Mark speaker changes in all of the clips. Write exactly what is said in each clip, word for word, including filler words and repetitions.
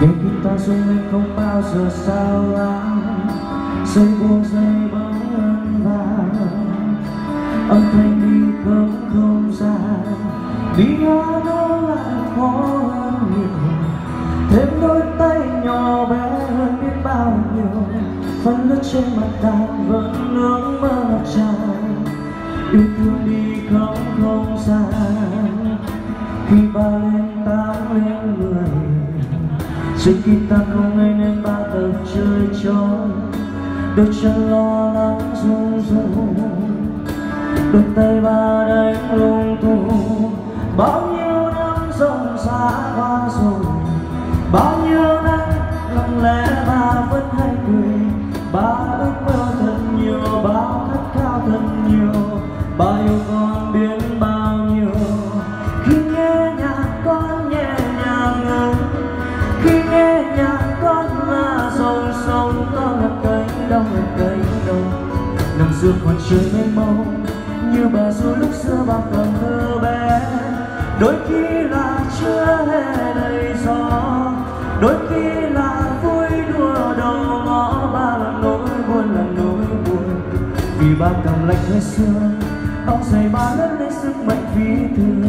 Speaker 1: Để guitar rung lên không bao giờ sao lãng, dây buông dây bóng ân vàng, âm thanh đi không không dài, piano lại khó hơn nhiều, thêm đôi tay nhỏ bé hơn biết bao nhiêu, phần nước trên mặt đàn vẫn ước mơ ngập tràn, yêu thương đi không không dài, khi ba lên tám lên mười. Chiếc guitar không ngay nên ba tập chơi trốn, đôi chân lo lắng run run, đôi tay ba đánh lung tung. Bao nhiêu năm rông rã qua rồi, bao nhiêu năm lặng lẽ ba vẫn hay cười, ba ước mơ thật nhiều, bao khát khao thật nhiều, ba yêu con biết bao nhiêu. Khi nghe nhạc con nhẹ nhàng ngừng, khi nghe nhạc con là dòng sông, con là cánh đồng là cánh đồng nằm giữa khoảng trời mênh mông, như bà ru lúc xưa ba còn thơ bé. Đôi khi là chưa hề đầy gió, đôi khi là vui đùa đầu ngõ, ba là nỗi buồn là nỗi buồn, vì ba cầm lạnh hơi xưa, áo giày ba lớn lên sức mạnh phi thường.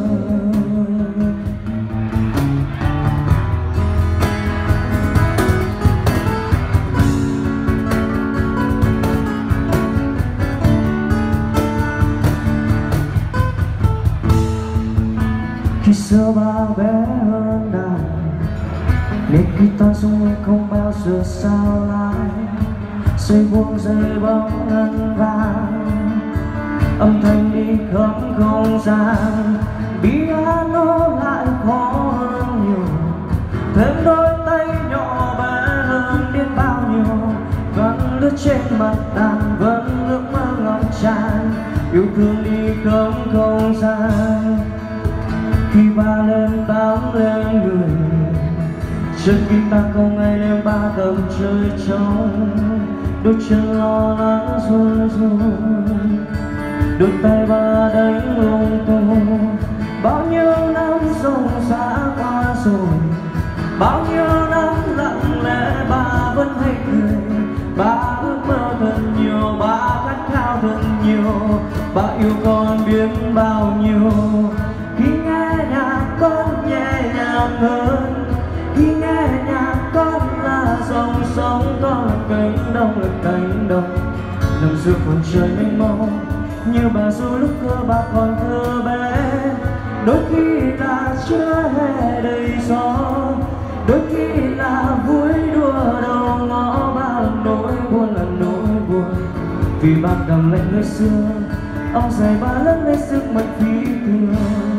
Speaker 1: Khi xưa ba bé hơn đàn, nên guitar rung lên không bao giờ sao lãng, dây buông dây bóng ngân vàng, âm thanh đi khắp không gian, piano lại khó hơn nhiều, thêm đôi tay nhỏ bé hơn biết bao nhiêu, vẫn lướt trên mặt đàn vẫn ước mơ ngập tràn, yêu thương đi không không gian. Khi ba lên tám lên mười, chân guitar không ai đem ba tầm chơi trống, đôi chân lo lắng run run, đôi tay ba đánh lung tung. Bao nhiêu năm rông rã qua rồi, bao nhiêu năm lặng lẽ ba vẫn hay cười, ba ước mơ thật nhiều, ba khát khao thật nhiều, ba yêu con biết bao nhiêu. Khi nghe nhạc con nhẹ nhàng hơn, khi nghe nhạc con là dòng sông, con là cánh đồng là cánh đồng nằm giữa khoảng trời mênh mông, như bà ru lúc cơ ba còn thơ bé. Đôi khi là chưa hề đầy gió, đôi khi là vui đùa đầu ngõ, ba là nỗi buồn là nỗi buồn, vì ba cầm lạnh người xưa, áo giày ba lớn lên sức mạnh phi thường.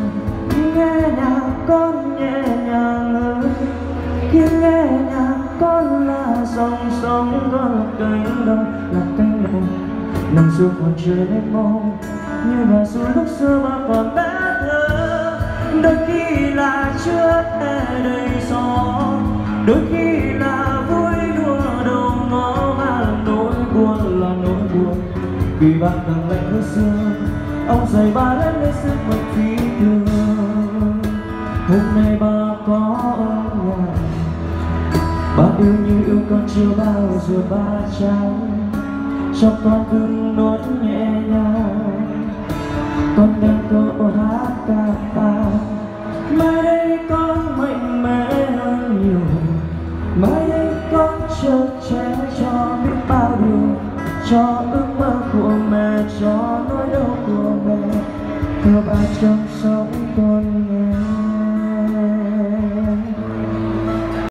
Speaker 1: Nghe nhạc con nhẹ nhàng hơn, khi nghe nhạc con là dòng sông, con là cánh đồng là cánh đồng nằm giữa khoảng trời mênh mông, như bà ru lúc xưa ba còn bé thơ. Đôi khi là chưa hề đầy gió, đôi khi là vui đùa đầu ngõ, ba là nỗi buồn là nỗi buồn, vì ba càng lạnh hơn xưa, ông giày ba lớn lên sức mạnh phi thường. Hôm nay ba có ở nhà, ba yêu như yêu con chưa bao giờ ba trắng, cho con cưng nốt nhẹ nhàng, con đang câu hát ca ta. Mai đây con mạnh mẽ hơn nhiều, mai đây con chợt trẻ cho biết bao điều, cho ước mơ của mẹ, cho nỗi đau của mẹ, theo ba trong sống con.